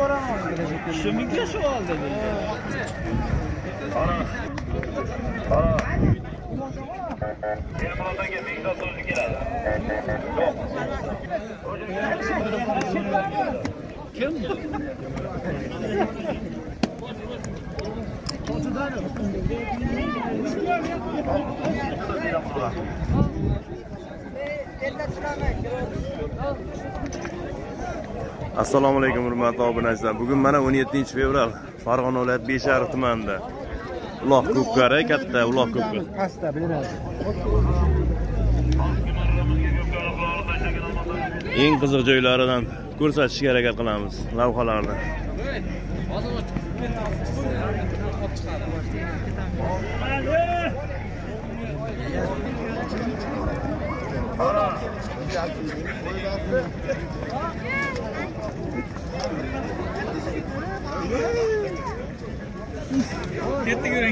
Shumikka savol dedi. Ermanotaga mingta so'zi keladi. Kim? Assalomu alaykum hurmatli obunachilar. Bugun mana 17-fevral Farg'ona viloyati Beshariq tumanida uloq ko'pkari, katta uloq ko'pkari. Pasta beradi. Eng qiziq joylaridan ko'rsatishga harakat qilamiz lavhalarni. Ketdi ko'ring.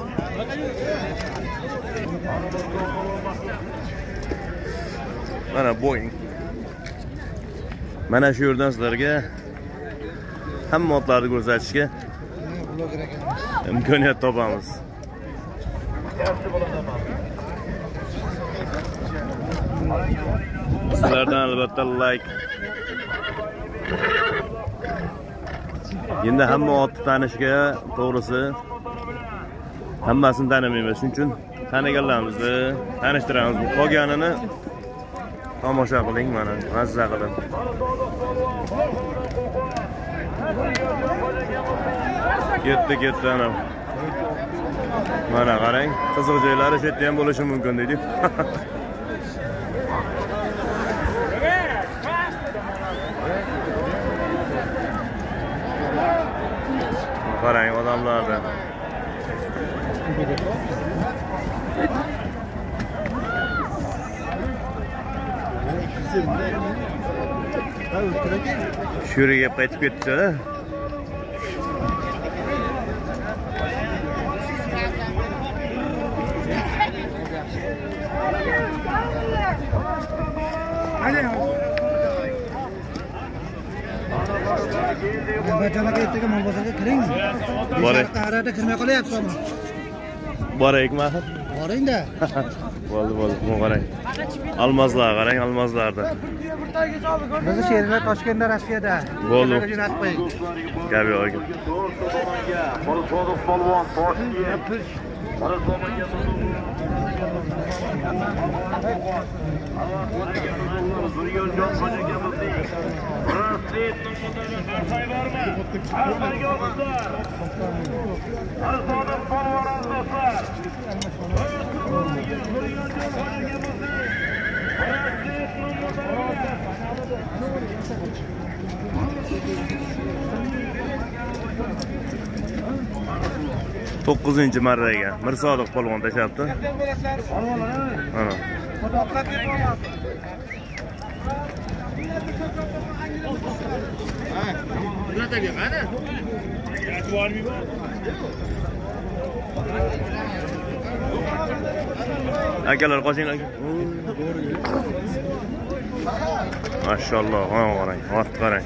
Mana Boeing. Mana shu yerdan sizlarga hamma otlarni ko'rsatishga imkoniyat topamiz. Sizlardan albatta like. Endi hamma otni tanishga, to'g'risi hammasini tanimaymiz. Shuning uchun taniganlarimizni tanishtiramiz. Qolganini tomosha qiling, mana mazza qilib. Ketdi ana. Mana qarang, qiziq joylari shu yerda ham bo'lishi mumkin deydi. Qarang odamlarda. Shu yerga qaytib ketdi. Bachalaga ertaga Molbozorga kiring. Boring. Qarada kirmay qolyapsiz ama. Boraylikmi axir? Boring-da. Bo'ldi, qarang. Almazlar, qarang, almazlarda. Bizni sherlar Toshkentda, Rossiyada. Bo'ldi. Jo'natib qo'ying. Gap yo'q. Qo'rqo'ziq polvon Toshkent. To'qqizinchi marraga Mirsodiq polvon tashlabdi. Ana. Akalar qo'shinglar. Maşallah, qarang, ot qarang.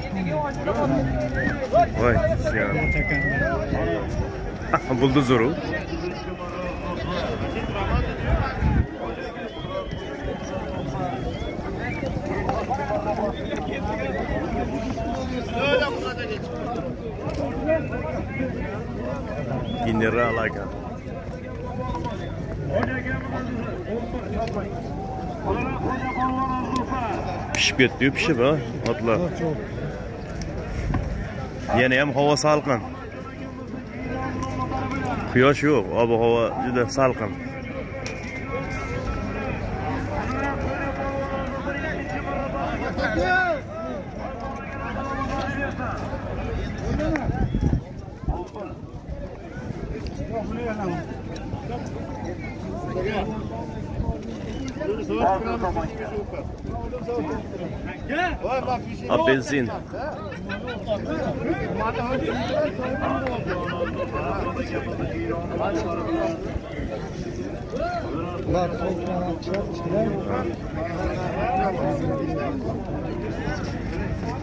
Voy, siyan. Bulduzur u. General aka. Pishib ketdi-yu, pishib ha, otlar. Yana ham havo salqin. Quyosh yo'q, ob-havo juda salqin. Apelsin.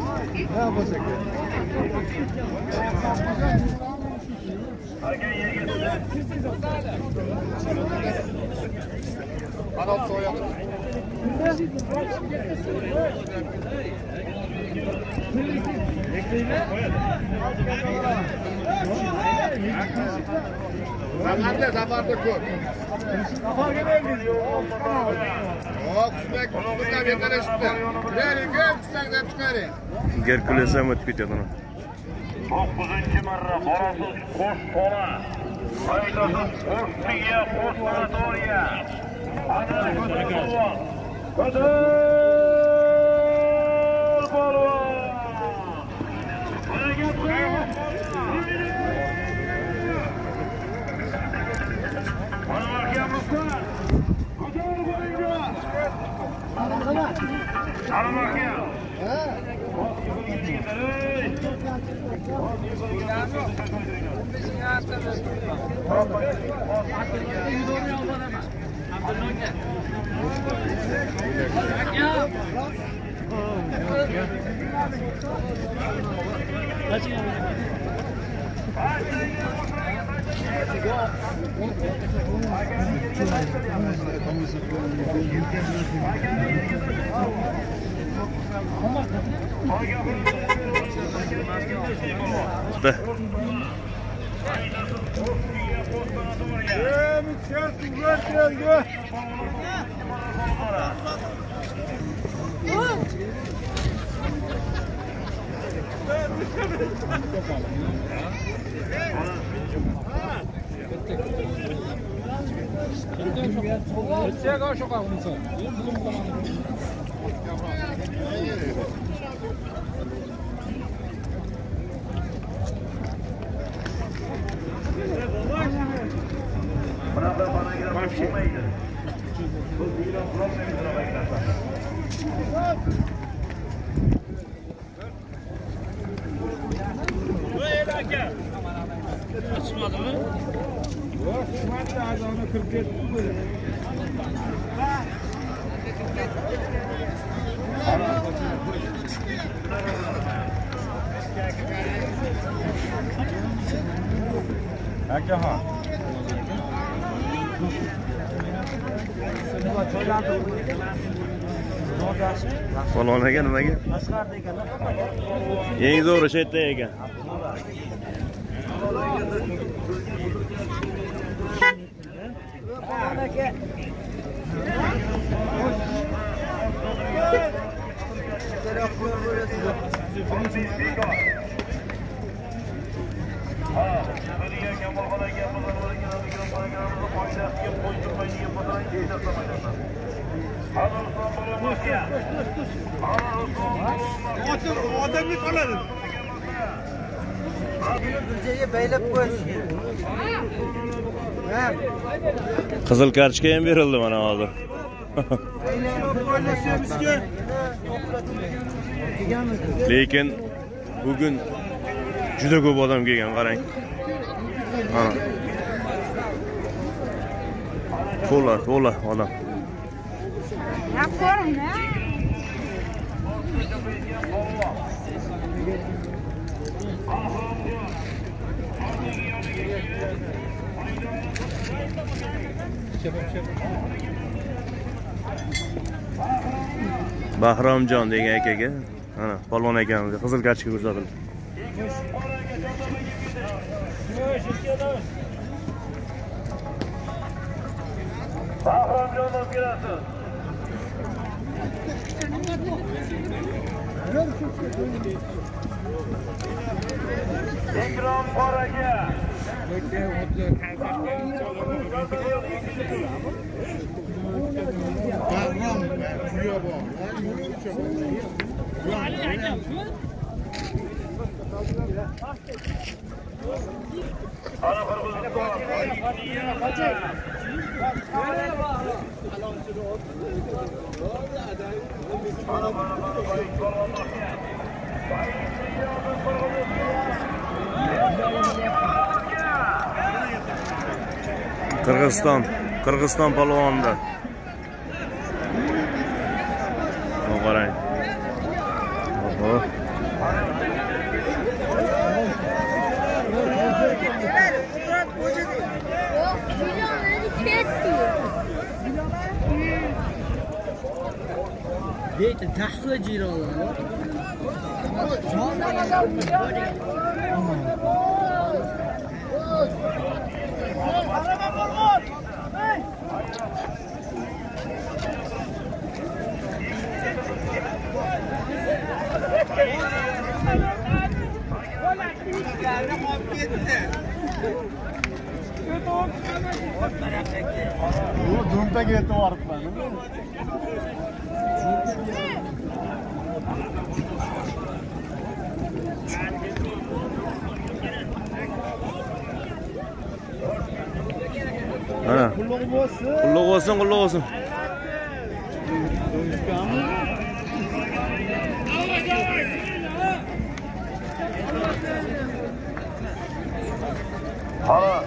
Zafarda zafarda ko'p. Zafarga berdik. Qusmak yetarishibdi. Keling, ko'p chiqsangdan chiqaring. Gerkules ham o'tib ketadi uni. 9-chi marra borasiz Qo'shxona. Haydasiz Qo'shmiya, Qo'shxonatoriya. Ana polvon. Qadr polvon. Polvon aka nimaga? Eng zo'ri shu yerda ekan. Odamni qoladi. Bunchaga baylab qo'yish kerak. Qizil kartochka ham berildi mana hozir. Lekin bugun juda ko'p odam kelgan, qarang. To'la odam. Bahromjon degan akaga, mana polvon akamizga qizil kartochka ko'rsatildi. Bahromjonov kelasiz. Ikrom qoraga. Qirg'iziston polvonida. Qarang. Deydi, taxlı cirolar. Dumda getdi varıpman. Ana. Qulluq olsun. Hala.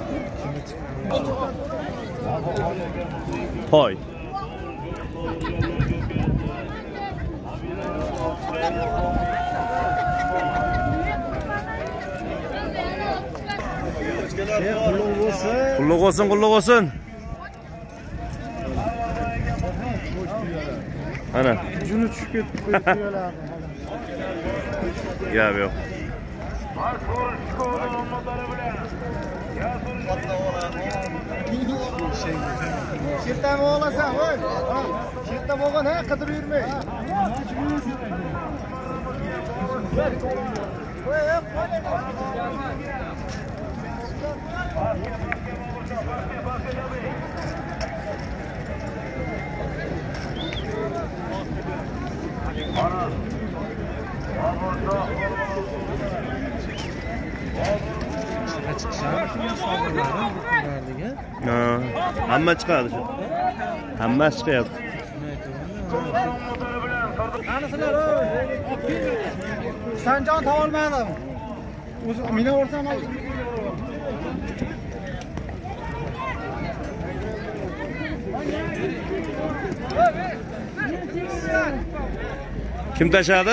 Toy. Qulluq olsun. Ana. Juni tushib ketdi. Gap yo'q. Sherdan olasan, voy. Sherda bo'lgan ha, qidirib yurmay. Hamma chiqadi shu. Hammasi chiqadi. Qanisilar Sanjon topolmadim. O'zi mina ursam oldim. Kim tashadi?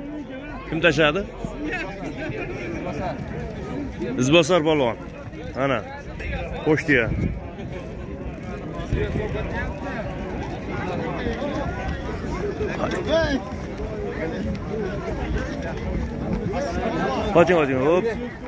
Izbosar polvon. Ana. Qo'shdiya. Qoching, hop.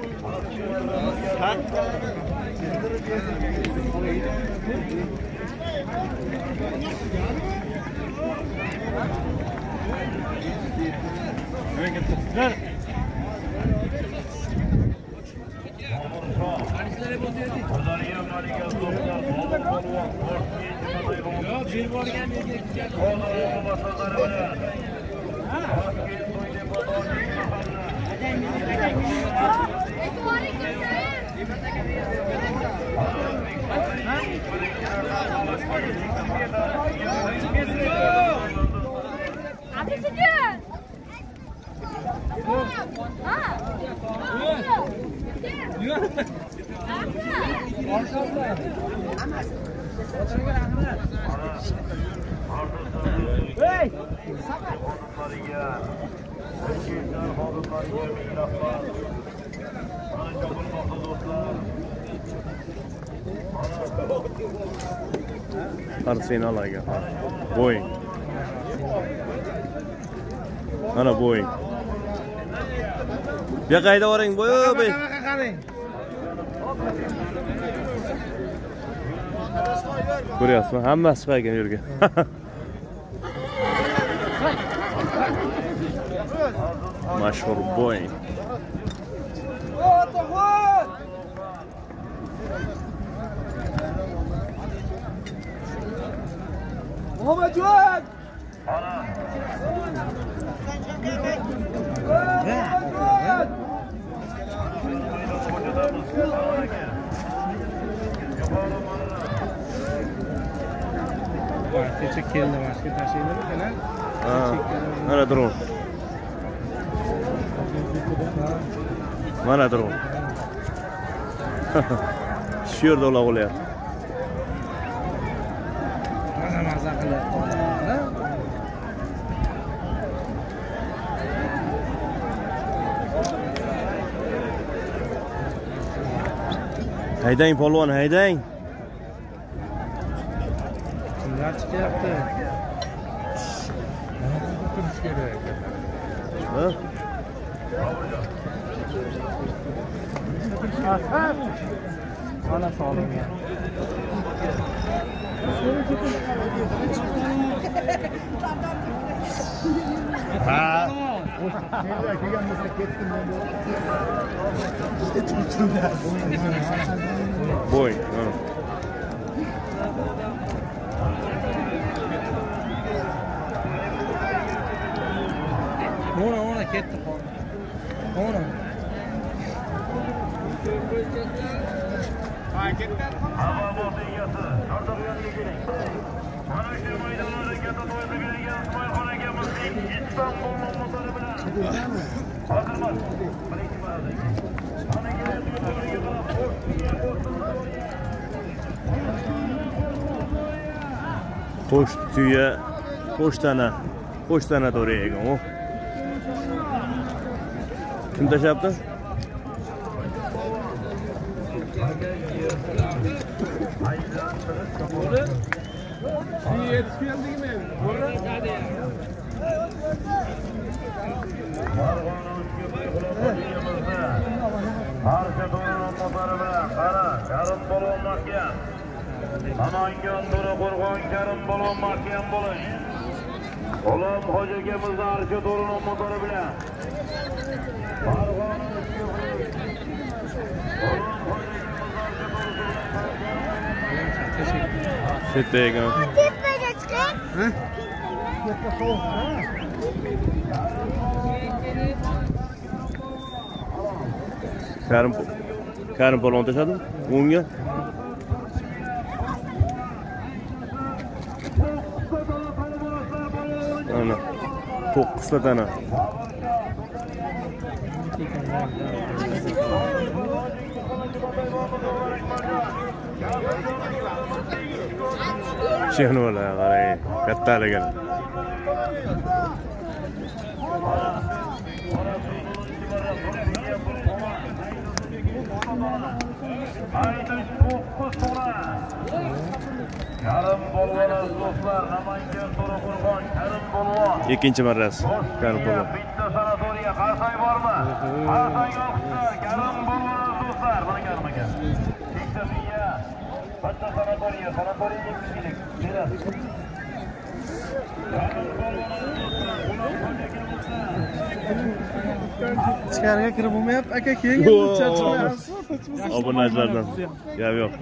Arsene alaga. Boeing. Ana Boeing. Bu qayda boring bo'y. Ko'ryapsizmi? Hammasi chiqaygan yerga. Mashhur Boeing. Muhammadjon! Teşekkür ederim. Başka taşıyalım mı? Mana drone. Mana drone. Shu yerda ular bo'lyapti. Mana maza qilyapti. Haydang polvon, haydang. Kimlar chiqyapti? Ha? Ana sağlam ya. Ha. Nereye kelgan bo'lsa ketdim men. Boy. Ha. Ona ketdi. Ona. Ha ketdi. Hava bozingasi. Ordabuyanga keling. Mana shu maydonlarda katta to'yda kelgan Ismoilxon akamizning Istanbul nomlari bilan. Hozirman. Birinchi marta. Ana Qo'sh tuya, qo'sh tana to'ri ekan u. Kim tashlabdi? Arka to'rining motori bilan qara, Karim Polvon mahkam. Namangan to'ri qo'rg'on Karim Polvon mahkam bo'lish. G'ulom Hoji akamiz arka to'rining motori bilan. Sette ekan. Karim Polvon tashladi. O'ngga. Ana. 9 ta tana. Şehnu ola qaray. Kattaligan. Karim Polvon do'stlar, Namangan to'ri qo'rg'on Karim Polvon. Ikkinchi marrasi. Karim Polvon. Bitta sanatoriya qarsay bormi? Qarsay yo'qlar. Karim Polvon do'stlar, mana Karim aka. Bitta miya. Bitta sanatoriya ikkinchilik. Keladi. Karim Polvon do'stlar, ular Ichkariga kirib bo'lmayapti. Aka keyin charchamayapsiz. Obunachilardan. Gap yo'q.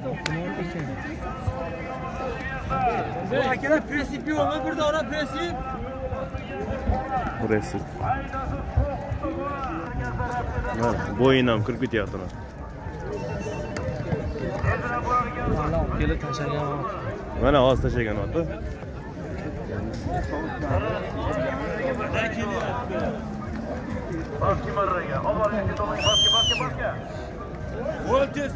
Akalar presip yo'qmi? Bir dora presip. Burası. Bo'yinam kirib ketyapti. Kelib tashlagan. Mana hozir tashlagan oti. Baski marraga. Oboringiz tomon baski. Voy tez.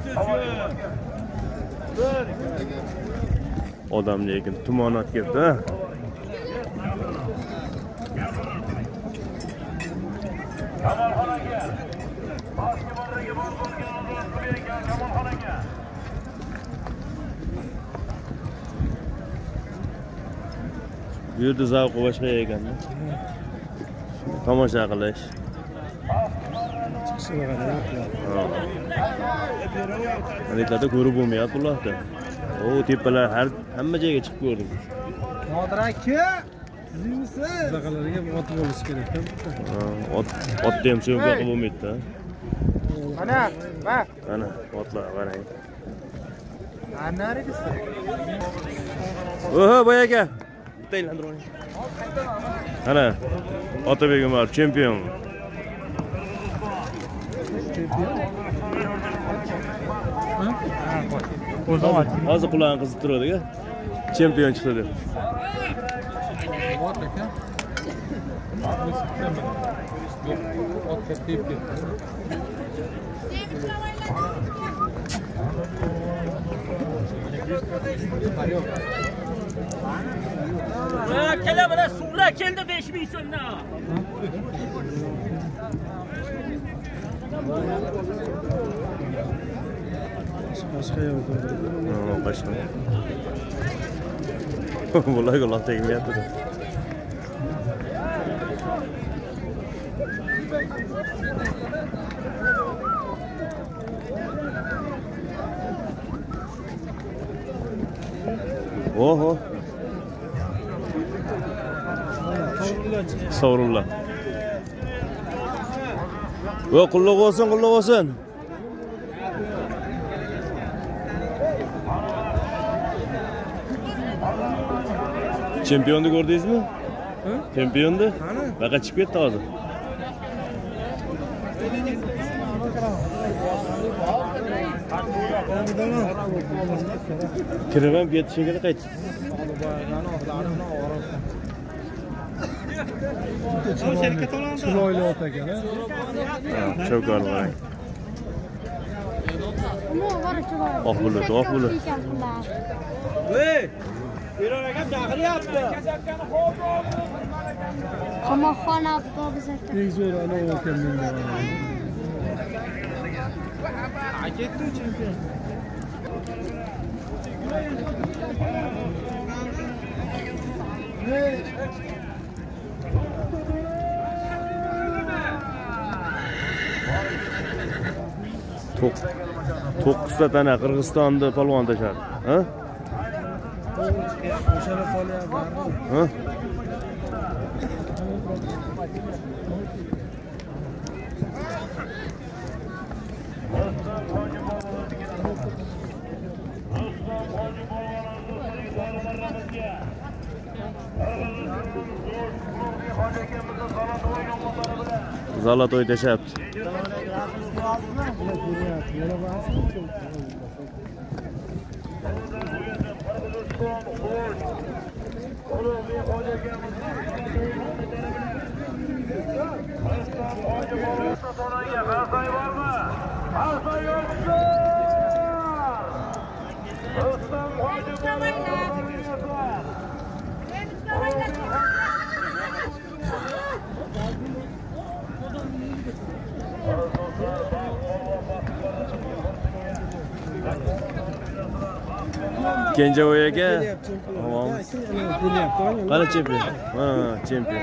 Odam lekin tumonat keldi. Kamolxon aka. Baski marraga bor bo'lgan odam Kamolxon aka. Bu yerda zavqi boshqa ekanda. Tomosha qilish. Anetlarda ko'rib bo'lmayapti ularda. O tepalar hamma joyga chiqib ko'rdim. Nodir aka, sizmisiz? Zaqalarga ot bo'lish kerak. Otda ham so'ngga qilib bo'lmaydi-da. Mana, Ana, otlar qarang. Anarigisi. Oho, boy aka. Bitta aylantirib oling. Ana, Otabek Umar chempion. Hozir qulog'ini qizib turadi-ku. Chempion chiqdi deb. Kela mana suvlar keldi 5000 so'mdan. Boshqa yo'q. Boshqa. Bular quloq tegmayapti. Oho. Savrullah. Yo, qulluq olsun, qulluq olsun. Çempiyondu gördünüz mü? Çempiyondu. Baka çıkıp gitti hozir. Kirib ham ketdi shekilli qayt. Chiroyli ot ekan, ha? Chokor qarang. Oq bulut, oq bulut. Hey! Eron akam chaqiryapti. Qamoqxona avtobusida. Eng zo'r ana ekan menga. Ketdi chempion. To'qqizta tana Qirg'izistonda polvon tashadi. Ha? O'shani qolyapti. Ha? Zalatoy tashabdi. Kenjavoy aka. Qani chempion? Ha, chempion.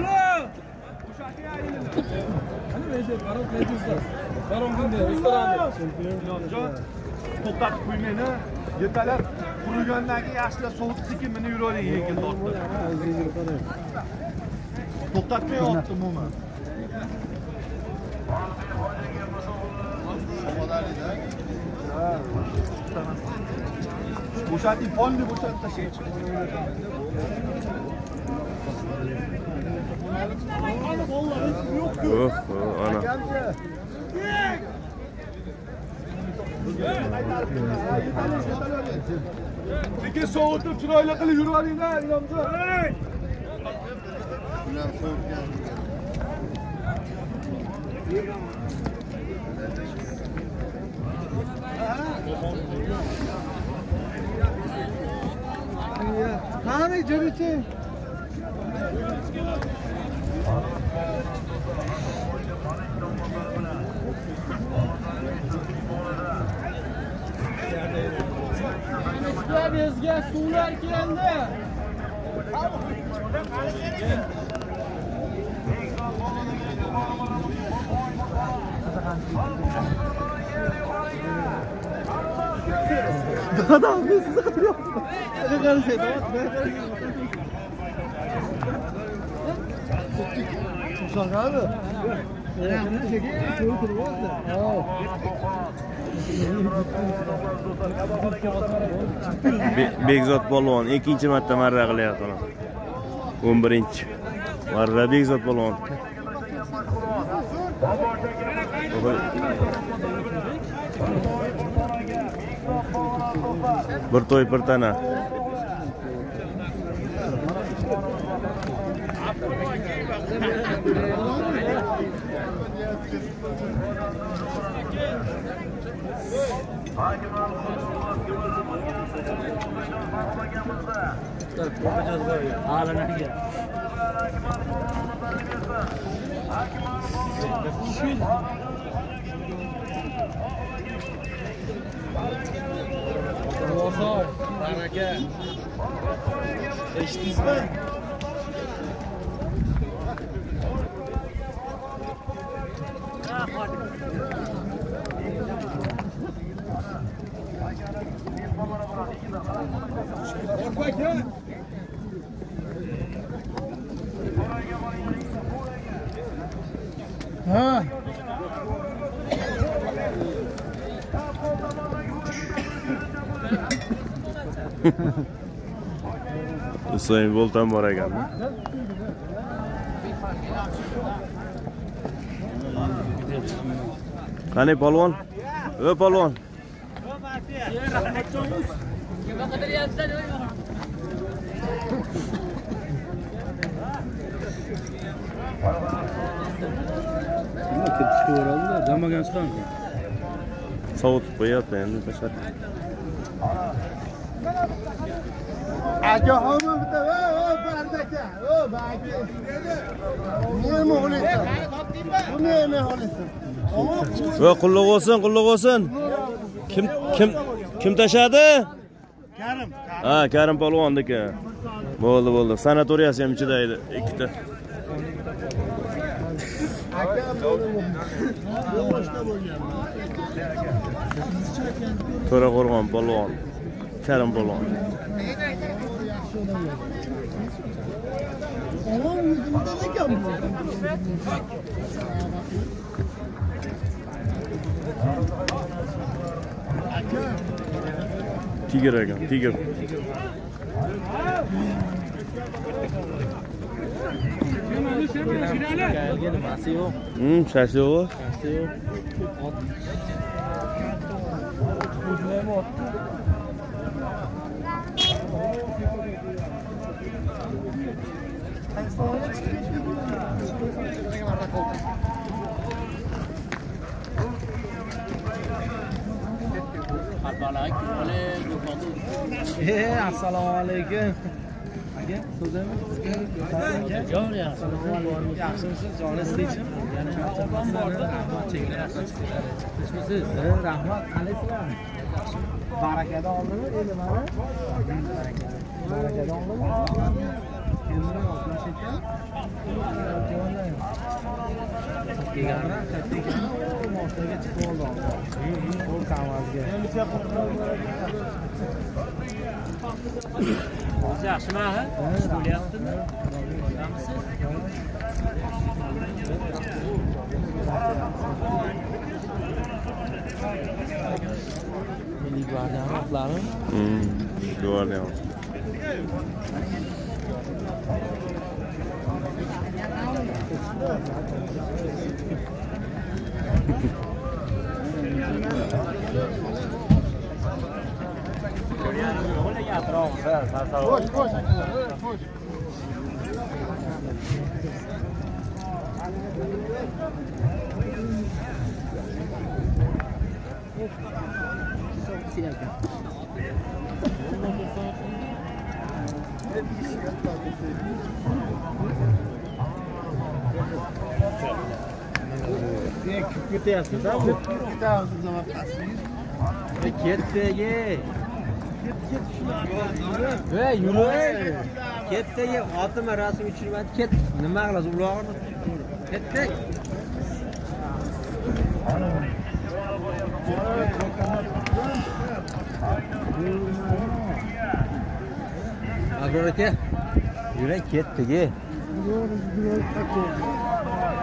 To'xtatib qo'ymanglar. Yetalab qurigandan keyin yaxshilab sovutib sekin minib yuravering yengil tortib. To'xtatmay otdi umuman. Bo'shating, polni bo'shatib tashlang. Ana. Sekin sovutib chiroyli qilib yuraveringlar, Inomjon. Qani jirichi? Bizga suvlar keldi. Adam bizi satıyor. Ne kadar şey tamam. Çok abi. Bekzod polvon ikkinchi marta marra qilyapti. 11-chi. Marra Bekzod polvon. Bir to'y bir tana. Baraka. Eshitdingizmi? Hüseyin Bolt ham bor ekan. Qani polvon? Polvon. Nima qidiryapsan? Damagan chiqam. Sovutib qo'yapti endi tashlar. Aka hamma bitta, bardaka, baki. Nima o'laysan? Bu nima o'laysan? Qulluq olsin. Kim tashadi? Karim. Ha, Karim polvonniki. Bo'ldi. Sanatoriyasi ham ichida edi, ikkita. Aka boshqa bo'lgan. To'raqo'rg'on polvon. Karim polvon. Tiger ekan, tiger. Shashli yo'q. Assalomu alaykum. Aka, so'zaymi sizga? Yaxshimisiz? Joningiz tinchmi? Obam bordi, rahmat cheklarasiz. Tinchmisiz? Rahmat, qalaysizlar? Barakada oldimi? Endi mana. Barakada oldimi? Endi oqlashga. Kelganlar, kattaga mostaga chiqib oldi. Qo'l kamazga. O'zi yaxshimi, ha? Ish bo'lyaptimi? Yaxshimisiz? Milliy gvardiya otlarimi? Gvardiya. Koş. Ketyapsiz-da bu? Ketamiz zaman. Ketdagi. Yurib. Ketdagi otima rasm tushirmadi. Ket. Nima qilasiz ulog'ini? Ketdik. Agroka. Yurak ketdagi.